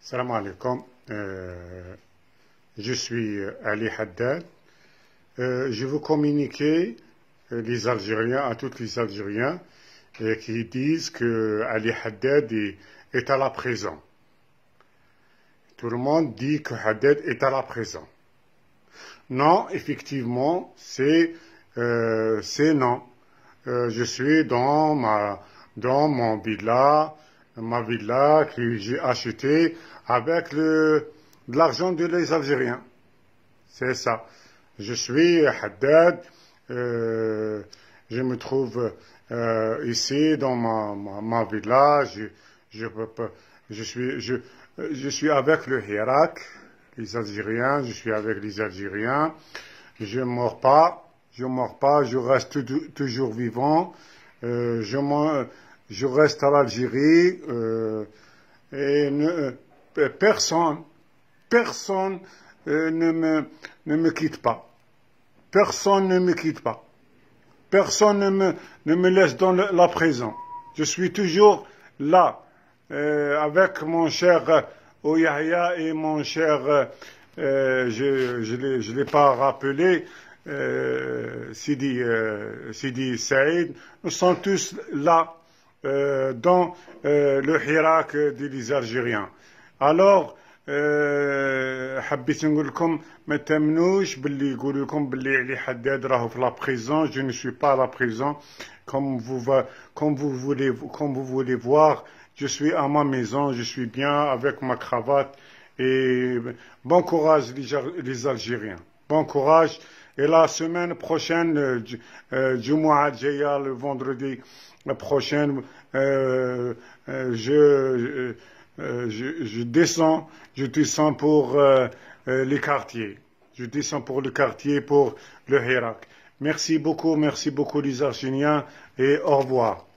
Salam alaikum. Je suis Ali Haddad. Je veux communiquer les Algériens, à tous les Algériens qui disent que Ali Haddad est à la prison. Tout le monde dit que Haddad est à la prison. Non, effectivement, c'est non. Je suis dans mon villa, ma villa que j'ai achetée avec de l'argent des Algériens. C'est ça. Je suis Haddad. Je me trouve ici dans ma villa. Je suis avec le Hirak, les Algériens. Je suis avec les Algériens. Je ne meurs pas. Je reste toujours vivant. Je reste à l'Algérie et personne ne me quitte pas. Personne ne me quitte pas. Personne ne me laisse dans la prison. Je suis toujours là avec mon cher Oyahia et mon cher, je l'ai pas rappelé, Sidi Saïd. Nous sommes tous là dans le Hirak des Algériens. Alors حبيت نقول لكم ما تامنوش باللي يقولوا لكم باللي علي حداد راهو في لا prison. Je ne suis pas à la prison comme vous voulez voir. Je suis à ma maison, je suis bien avec ma cravate et bon courage les Algériens. Bon courage. Et la semaine prochaine, Jumu'ah Jaya, le vendredi prochain, je descends pour les quartiers. Je descends pour le quartier, pour le Hirak. Merci beaucoup les Algériens et au revoir.